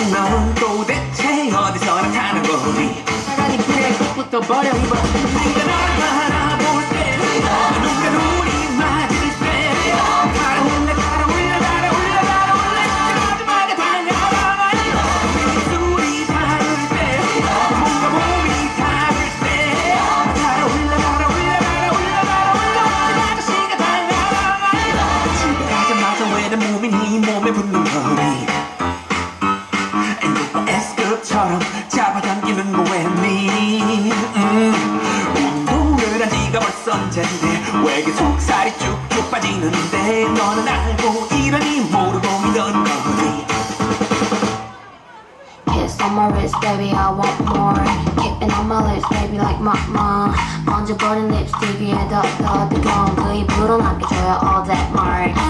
넌 도대체 어디서 나타난 거니 차라리 그래 그것부터 버려 이봐 네가 날 바라볼 때 누가 눈이 맞을 때 달아올라 달아올라 달아올라 달아올라 마지막에 달려가 술이 닿을 때 뭔가 몸이 닿을 때 달아올라 달아올라 달아올라 달아올라 아저씨가 달려가 집에 가자마자 왜 내 몸이 네 몸에 붙는 거니 S급처럼 잡아당기는 거왜니 운동을 한 지가 벌써 언젠데 왜 계속 살이 쭉쭉 빠지는데 너는 알고 이러니 모르고 믿던 거니 Kiss on my wrist, baby, I want more. Kipping on my lips, baby, like mama. 번져버린 립스틱 위에 더 뜨거운 그 입으로 남겨줘요 all that mark.